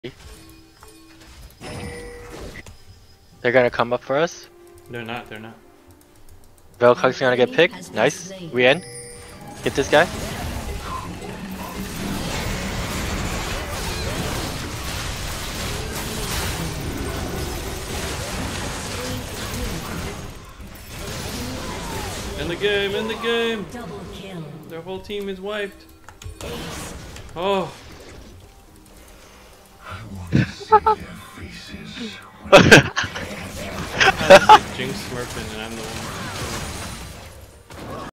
They're gonna come up for us. They're not, they're not. Velcog's gonna get picked. Nice. We in. Get this guy. In the game, in the game! Their whole team is wiped. Oh. I want to see their faces. It's like Jinx smurfing and I'm the one.